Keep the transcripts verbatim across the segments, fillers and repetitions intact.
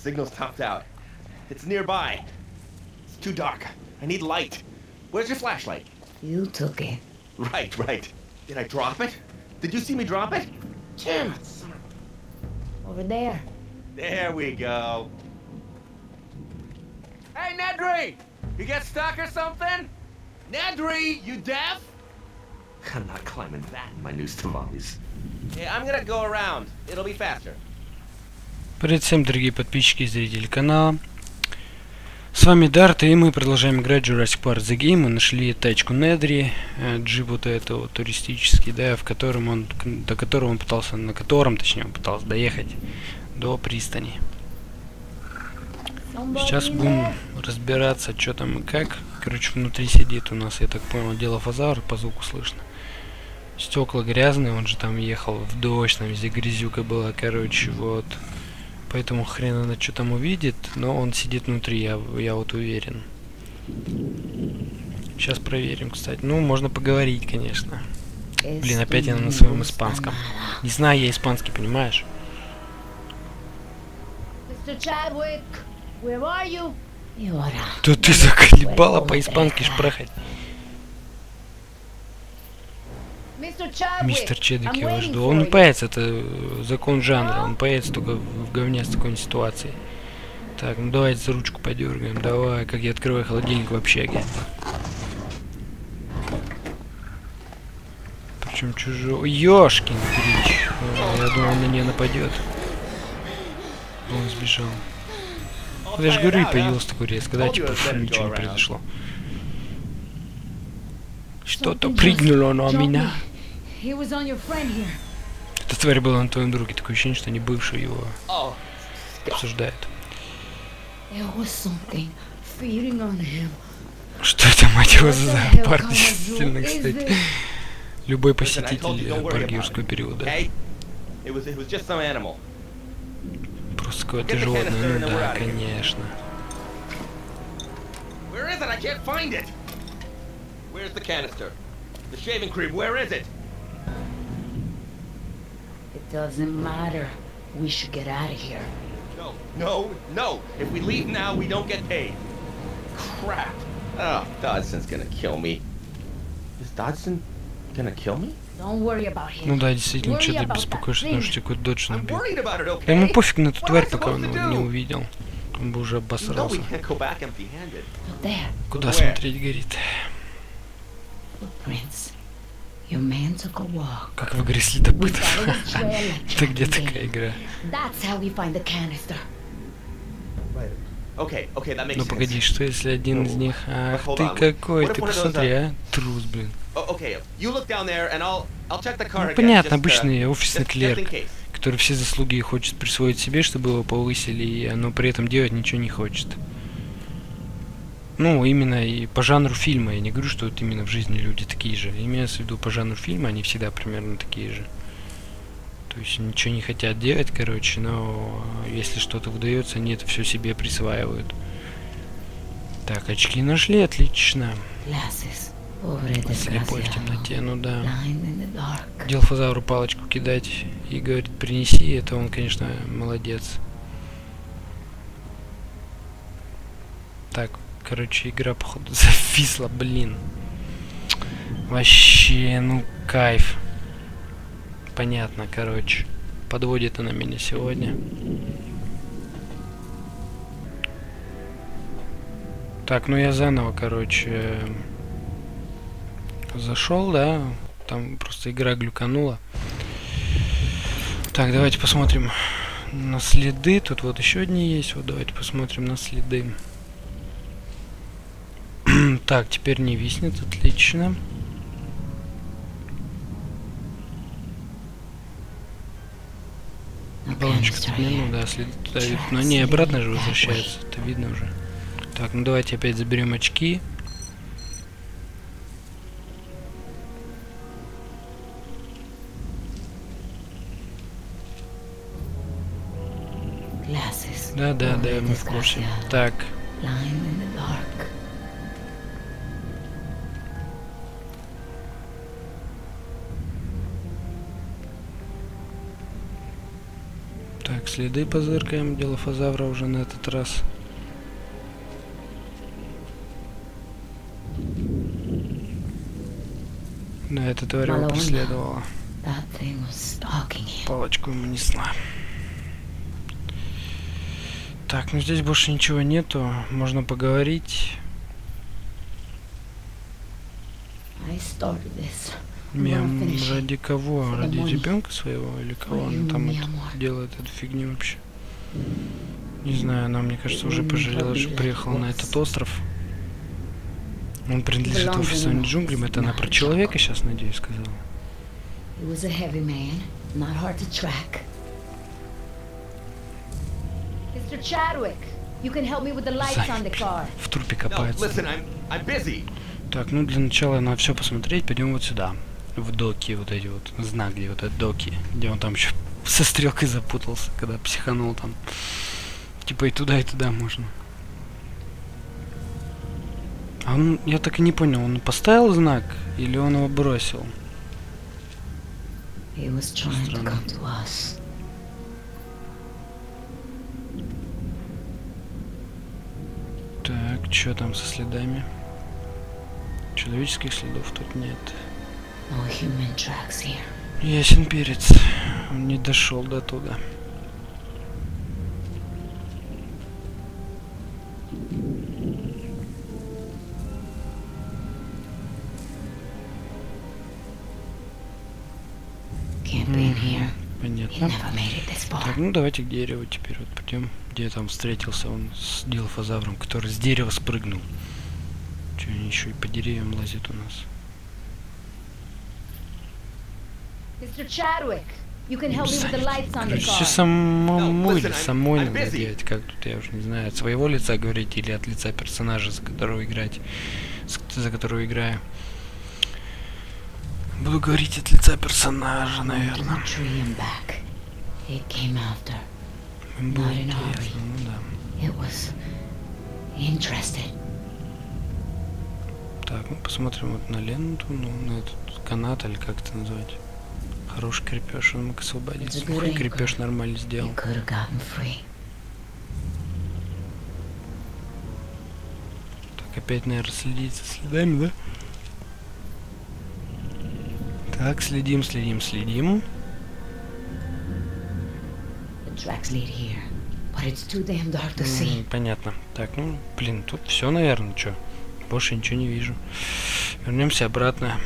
signal's topped out. It's nearby. It's too dark. I need light. Where's your flashlight? You took it. Right, right. Did I drop it? Did you see me drop it? Damn it, son. Over there. There we go. Hey, Nedry! You get stuck or something? Nedry, you deaf? I'm not climbing that in my new Stavales. Hey, I'm gonna go around. It'll be faster. Привет всем, дорогие подписчики и зрители канала. С вами Дарт, и мы продолжаем играть Jurassic Park The Game. Мы нашли тачку Недри, джип вот этого туристический, да, в котором он, до которого он пытался, на котором, точнее, он пытался доехать до пристани. Сейчас будем разбираться, что там и как. Короче, внутри сидит у нас, я так понял, Дилофазавр, по звуку слышно. Стекла грязные, он же там ехал в дождь, там везде грязюка была, короче, вот. Поэтому хрен она что там увидит, но он сидит внутри, я, я вот уверен. Сейчас проверим, кстати. Ну, можно поговорить, конечно. Блин, опять я на своем испанском. Не знаю я испанский, понимаешь? Да ты заколебала по-испански шпрахать. Мистер Чедвик, я вас жду. Он не появится, это закон жанра. Он появится только в говне с такой ситуацией. Так, ну давайте за ручку подергаем. Давай, как я открываю холодильник в общаге. Причем чужой. Ёшкин крич. Я думал, он на нее нападет. Он сбежал. Я же говорю, и появился такой резко, да, типа фу, ничего не произошло. Что-то прыгнуло на меня. Эта тварь была на твоем друге, такое ощущение, что они бывшие его обсуждают. Что это, мать его, за зоопарк, действительно, кстати. Любой посетитель парка юрского периода. Просто какое-то животное, ну да, конечно. Where's the canister? The shaving cream, where is it? It doesn't matter. We should get out of here. No, no, no. If we leave now, we don't get paid. Crap. Oh, Dodson's gonna kill me. Is Dodson gonna kill me? Don't worry about him. Ну да, действительно, что ты беспокоишься, потому что какой-то додж набил. Да ему пофиг на эту тварь, пока он его не увидел. Он бы уже обосрался. Куда смотреть, горит? Как в игре следопытов. Это где такая игра? Ну погоди, что если один из них... Ах ты какой, ты посмотри, а? Трус, блин. Ну понятно, обычный офисный клерк, который все заслуги хочет присвоить себе, чтобы его повысили, но при этом делать ничего не хочет. Ну, именно и по жанру фильма. Я не говорю, что вот именно в жизни люди такие же. Имеется в виду по жанру фильма, они всегда примерно такие же. То есть ничего не хотят делать, короче, но если что-то выдается, они это все себе присваивают. Так, очки нашли, отлично. Слепой в темноте, ну да. Дилофазавру палочку кидать и говорит, принеси, это он, конечно, молодец. Так. Короче, игра, походу, зависла, блин. Вообще, ну, кайф. Понятно, короче. Подводит она меня сегодня. Так, ну я заново, короче, зашел, да. Там просто игра глюканула. Так, давайте посмотрим на следы. Тут вот еще одни есть. Вот давайте посмотрим на следы. Так, теперь не виснет, отлично. Баллончик отменил, да, следы туда ведут. Но не, обратно же возвращается, это видно уже. Так, ну давайте опять заберем очки. Да, да, да, мы в курсе. Так. Так, Так, следы позыркаем, Дилофазавра уже на этот раз. Да, эта тварь его преследовала. Палочку ему несла. Так, ну здесь больше ничего нету. Можно поговорить. Мем ради кого? Ради ребенка своего? Или кого он там это делает, эту фигню вообще? Не знаю, она, мне кажется, уже пожалела, что приехала на этот остров. Он принадлежит офису джунглям. Это она про человека сейчас, надеюсь, сказала. В трупе копается. Так, ну для начала надо все посмотреть. Пойдем вот сюда. В доки, вот эти вот, знак, где вот эти доки. Где он там еще со стрелкой запутался, когда психанул там. Типа и туда, и туда можно. А он, я так и не понял, он поставил знак или он его бросил? Странно. Так, что там со следами? Человеческих следов тут нет. Ясен перец. Он не дошел до туда. Понятно. Так, ну давайте к дереву теперь вот пойдем. Где там встретился он с Дилофазавром, который с дерева спрыгнул. Че, они еще и по деревьям лазят у нас. Короче, все самому или самой надо делать, как тут, я уже не знаю, от своего лица говорить или от лица персонажа, за которого играть, за которого играю. Буду говорить от лица персонажа, наверное. Было интересно, ну да. Так, ну посмотрим вот на ленту, ну на этот канат, или как это назвать. Хороший крепеж, он мог освободиться. Крепеж нормально сделал. Так, опять, наверное, следить за следами, да? Так, следим, следим, следим. Mm, понятно. Так, ну, блин, тут все, наверное, что? Больше ничего не вижу. Вернемся обратно.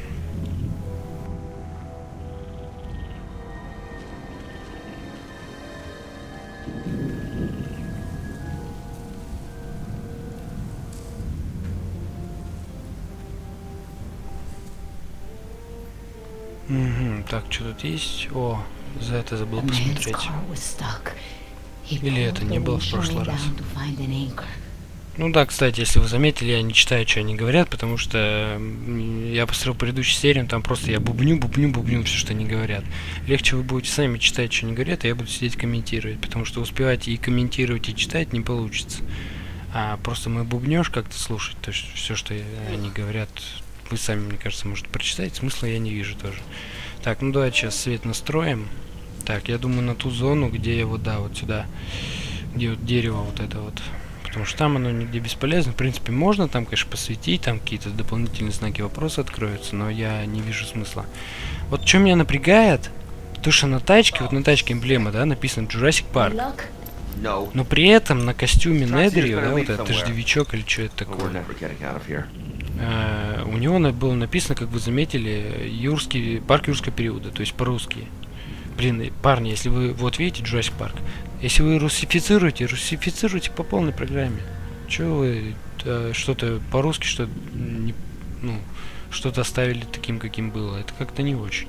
Угу, так, что тут есть? О, за это забыл посмотреть. Или это не было в прошлый раз? Ну да, кстати, если вы заметили, я не читаю, что они говорят, потому что я посмотрел предыдущую серию, там просто я бубню, бубню, бубню все, что они говорят. Легче вы будете сами читать, что они говорят, а я буду сидеть комментировать, потому что успевать и комментировать, и читать не получится. А просто мой бубнёж как-то слушать, то есть все, что они говорят, вы сами, мне кажется, можете прочитать, смысла я не вижу тоже. Так, ну давайте сейчас свет настроим. Так, я думаю, на ту зону, где я вот, да, вот сюда, где вот дерево вот это вот. Потому что там оно нигде бесполезно. В принципе, можно там, конечно, посветить, там какие-то дополнительные знаки вопроса откроются, но я не вижу смысла. Вот что меня напрягает, то что на тачке, вот на тачке эмблема, да, написано Jurassic Park. Но при этом на костюме Недрио, да, вот этот дождевичок или что это такое, э, у него было написано, как вы заметили, юрский, парк юрского периода, то есть по-русски. Блин, парни, если вы, вот видите Jurassic Park, если вы русифицируете, русифицируйте по полной программе. Чего вы э, что-то по-русски, что не, ну, что-то оставили таким, каким было? Это как-то не очень.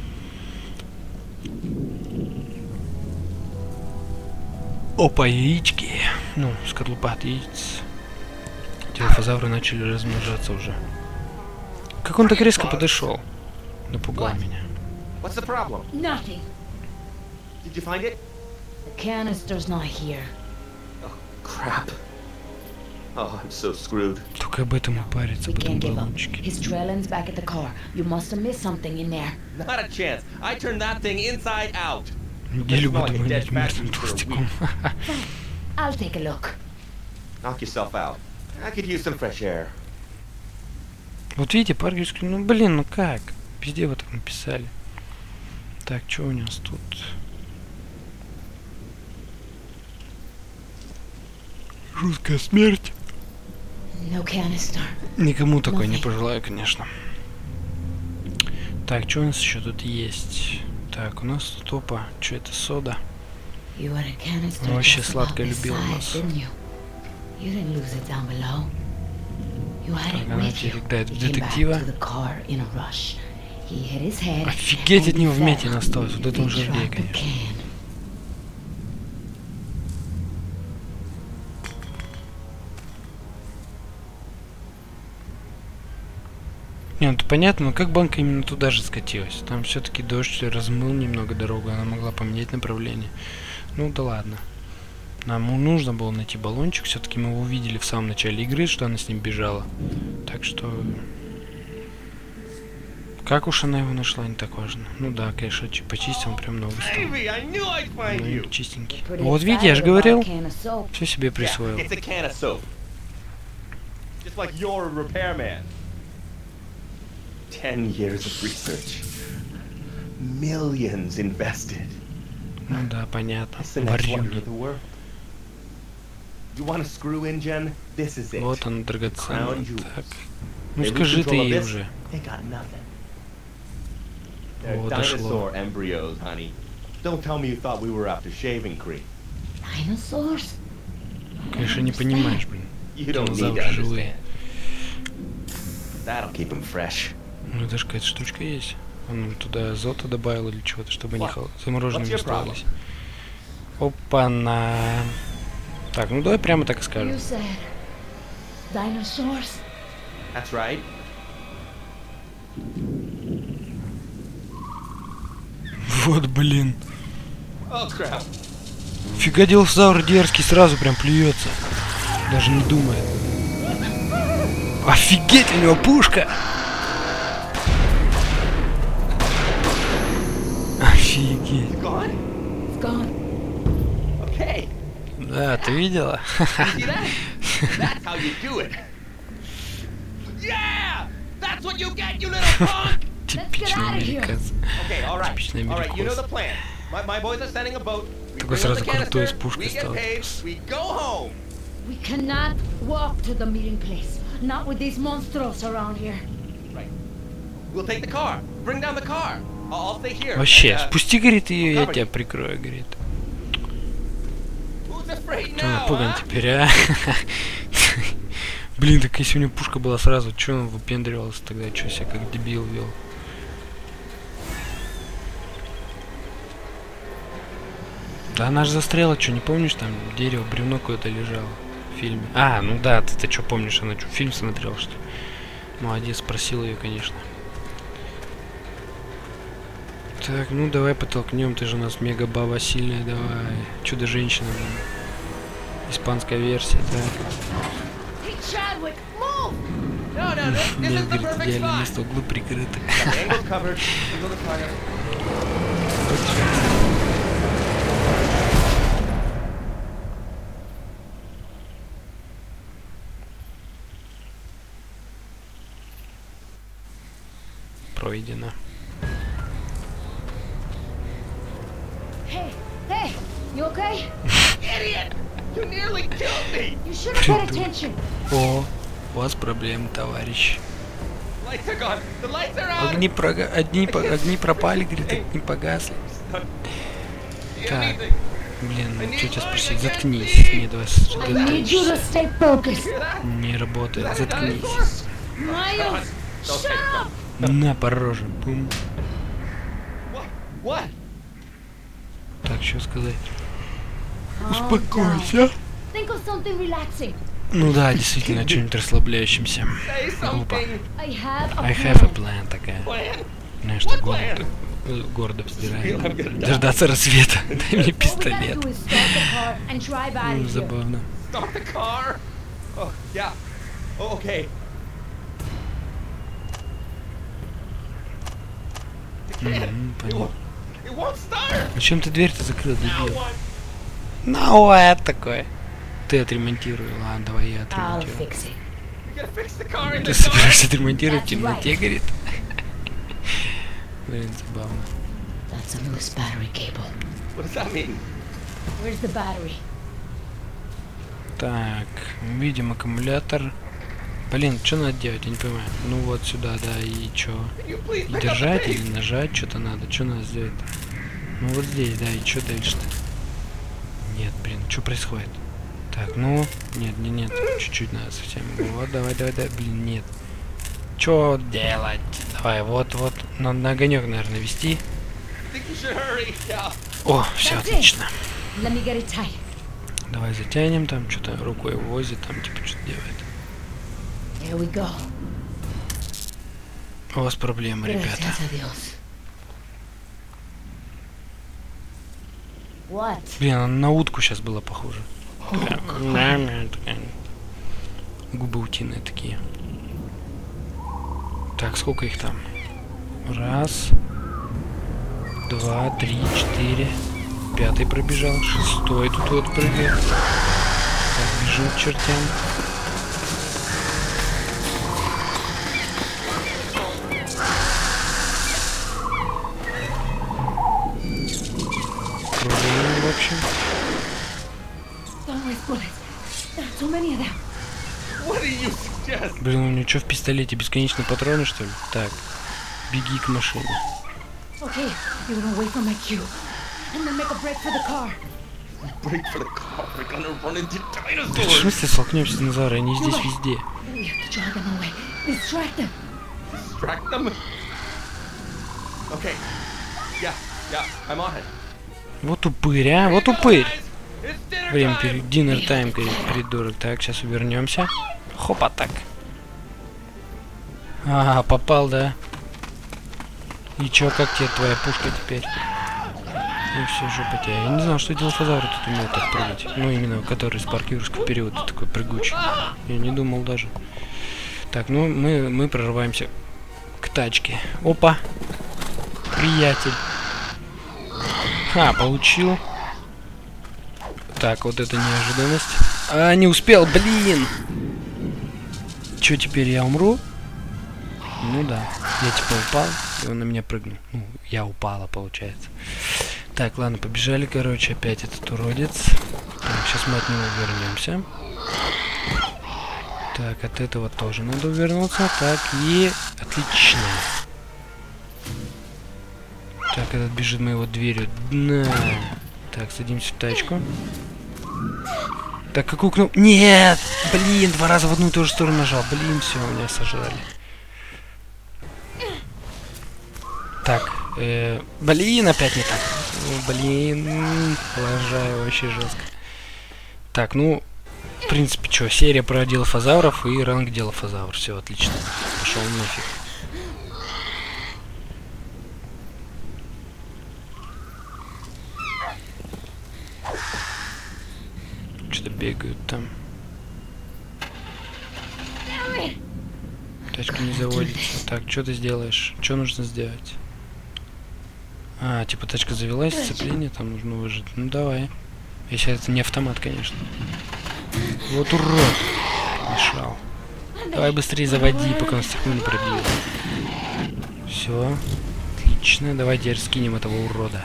Опа, яички. Ну, скорлупа от яиц. Дилофазавры начали размножаться уже. Как он так резко подошел? Напугал меня. What's the problem? Nothing. Did you find it? The canister's not here. Oh, crap. Oh, I'm so screwed. Только об этом и париться, потом баллончики. His Drellin's back at the car. You must have missed something in there. Not a chance. I turned that thing inside out. Неделю буду вонять мертвым толстяком. I'll take a look. Knock yourself out. I could use some fresh air. Вот видите, Паркер сказал, ну блин, ну как? Везде вы так написали. Так, что у нас тут? Жуткая смерть. No canister. Никому такой не пожелаю, конечно. Так, что у нас еще тут есть? Так, у нас тут опа. Что это, сода? Он вообще сладкое любил у нас. Так, она теперь играет в детектива. Офигеть, от него вмятина осталось. Вот это он жердей, конечно. Не, ну это понятно, но как банка именно туда же скатилась? Там все-таки дождь размыл немного дорогу, она могла поменять направление. Ну да ладно. Нам нужно было найти баллончик, все-таки мы его увидели в самом начале игры, что она с ним бежала. Так что... Как уж она его нашла, не так важно. Ну да, конечно, почистил, он прям новый стал. Ну, чистенький. Вот видите, я же говорил, все себе присвоил. Ten years of research. Millions invested. Ну да, понятно. Варюги. Вот он, драгоценный. Так. Ну скажи ты ей уже. О, дошло. Конечно, не понимаешь, блин. Динозавры живые. Ну даже какая-то штучка есть. Он туда азота добавил или чего-то, чтобы они замороженными оставались. Опа-на. Так, ну давай прямо так и скажем. Вот, блин. Фига динозавр дерзкий, сразу прям плюется. Даже не думает. Офигеть, у него пушка! Офигеть. Да, ты видела? Типичный американец. Типичный американец. Такой сразу крутой с пушкой стал. We cannot walk to the meeting place. Not with these monsters around here. Right. We'll take the car. Bring down the car. I'll stay here. Вообще, спусти, говорит, ее, я тебя прикрою, говорит. Ты напуган теперь, а? Блин, так если у него пушка была сразу, что он выпендривался тогда, что себя как дебил вел? Да она же застряла, что, не помнишь, там дерево, бревно какое-то лежало в фильме. А, ну да, ты-то что помнишь, она что, фильм смотрела, что ли? Молодец, спросил ее, конечно. Так, ну давай потолкнем, ты же у нас мега баба сильная, давай. Чудо-женщина, блин. Испанская версия, так. Нет, говорит, идеальное место, углы прикрыты. Пройдено. Hey, hey, you okay? Idiot! You nearly killed me! You should have paid attention. О, у вас проблемы, товарищ. Lights are gone. The lights are out. Огни, прога... огни, по... огни пропали, говорит, огни погасли. Так, блин, что тебя спросить? Заткнись. Не, давай сосредоточься. Не работает, заткнись. На, по роже. Бум. Так, что сказать? Успокойся. Ну да, действительно, что-нибудь расслабляющимся. Глупо. I have a plan такая. Знаешь, что гордо, гордо вздирает. Дождаться рассвета. Дай мне пистолет. Ну, забавно. Mm-hmm, Зачем ты дверь-то закрыл, дебил? Ну, это такое. Ты отремонтируй. Ладно, давай я отремонтирую. Ты собираешься отремонтировать в темноте, говорит? Блин, забавно. Так, видим аккумулятор. Блин, что надо делать, я не понимаю. Ну вот сюда, да, и чё? И держать или нажать что-то надо? Что надо сделать-то? Ну вот здесь, да, и что дальше-то? Нет, блин, что происходит? Так, ну, нет, нет, нет, чуть-чуть надо совсем. Вот, давай, давай, давай, блин, нет. Что делать? Давай, вот, вот, надо на огонек, наверное, вести. О, все отлично. Давай затянем, там что-то рукой возит, там типа что-то делает. У вас проблемы, ребята. Блин, она на утку сейчас была похожа. Губы утиные такие. Так, сколько их там? Раз, два, три, четыре. Пятый пробежал, шестой тут вот прыгает. Так, бежит к чертям. Кружение, в общем. Блин, у него что в пистолете? Бесконечные патроны, что ли? Так, беги к машине. Okay, you run away from my queue, and then make a break for the car. Break for the car. We're gonna run into dinosaurs. Да, в смысле столкнемся с динозаврами? Они здесь везде. We have to drag them away. Distract them. Distract them? Okay. Yeah, yeah, I'm on it. Вот упырь, а? Вот упырь. Время перед динер тайм, придурок. Так, сейчас увернемся. Хопа, так. Ага, попал, да. И чё, как тебе твоя пушка теперь? И все, жопа тебя. Я не знал, что дилофазавры тут умеют так прыгать. Ну, именно, который из парка юрского периода такой прыгучий. Я не думал даже. Так, ну, мы, мы прорываемся к тачке. Опа! Приятель. Ха, получил. Так, вот это неожиданность. А, не успел, блин! Чё, теперь я умру? Ну да. Я типа упал, и он на меня прыгнул. Ну, я упала, получается. Так, ладно, побежали, короче, опять этот уродец. Так, сейчас мы от него вернемся. Так, от этого тоже надо увернуться. Так, и... Отлично. Так, этот бежит моего дверью. На. Так, садимся в тачку. Так, какую кнопку? Нет! Блин, два раза в одну и ту же сторону нажал. Блин, все, меня сожрали. Так, э, блин, опять не так. О, блин, лажаю вообще жестко. Так, ну, в принципе, что, серия про дилофазавров и ранг дилофазавр. Все, отлично. Пошел нафиг. Что-то бегают там. Тачка не заводится. Так, что ты сделаешь? Что нужно сделать? А, типа тачка завелась, сцепление там нужно выжать. Ну давай. Если это не автомат, конечно. Вот урод. Мешал. Давай быстрее заводи, пока он стекло не пробьет. Все. Отлично. Давай теперь скинем этого урода.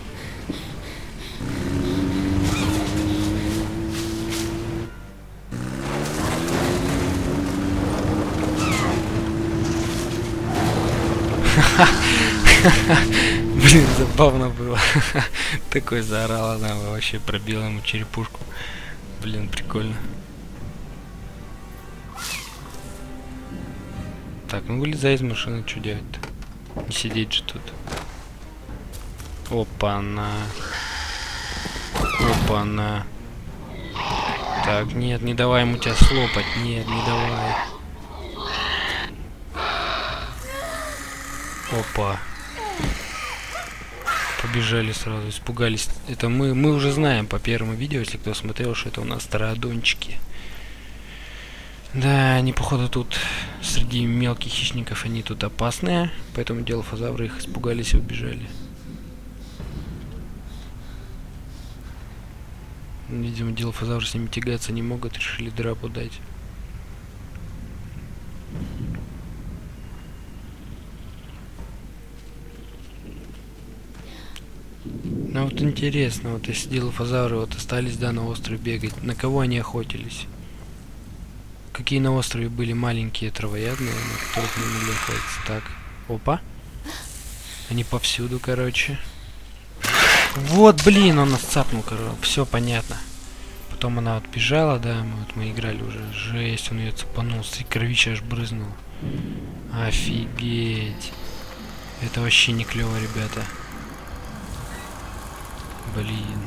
Блин, забавно было. Такой заорал, она вообще пробила ему черепушку. Блин, прикольно. Так, ну вылезай из машины, что делать-то? Не сидеть же тут. Опа-на. Опа-на. Так, нет, не давай ему тебя слопать. Нет, не давай. Опа. Побежали сразу, испугались. Это мы, мы уже знаем по первому видео, если кто смотрел, что это у нас тарадончики. Да, они походу тут среди мелких хищников, они тут опасные, поэтому дилофазавры их испугались и убежали. Видимо, дилофазавры с ними тягаться не могут, решили драпу дать. Ну вот интересно, вот если дилофазавры вот остались, да, на острове бегать, на кого они охотились? Какие на острове были маленькие травоядные, на которых не могли охотиться? Так, опа. Они повсюду, короче. Вот, блин, он нас цапнул, короче. Все понятно. Потом она вот бежала, да, мы, вот мы играли уже. Жесть, он ее цапанул, и кровища аж брызнула. Офигеть. Это вообще не клево, ребята. Блин.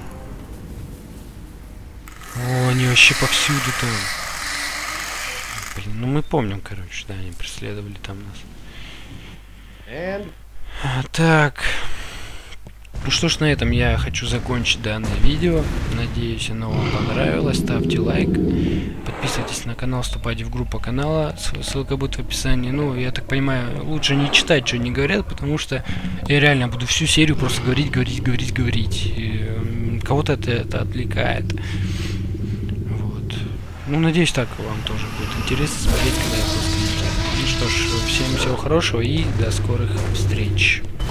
О, они вообще повсюду там. Блин, ну мы помним, короче, да, они преследовали там нас. And... А, так. Ну что ж, на этом я хочу закончить данное видео. Надеюсь, оно вам понравилось. Ставьте лайк. Подписывайтесь на канал, вступайте в группу канала. Ссылка будет в описании. Ну, я так понимаю, лучше не читать, что они говорят, потому что я реально буду всю серию просто говорить, говорить, говорить, говорить. И кого-то это, это отвлекает. Вот. Ну, надеюсь, так вам тоже будет интересно смотреть, когда я просто... Ну что ж, всем всего хорошего и до скорых встреч.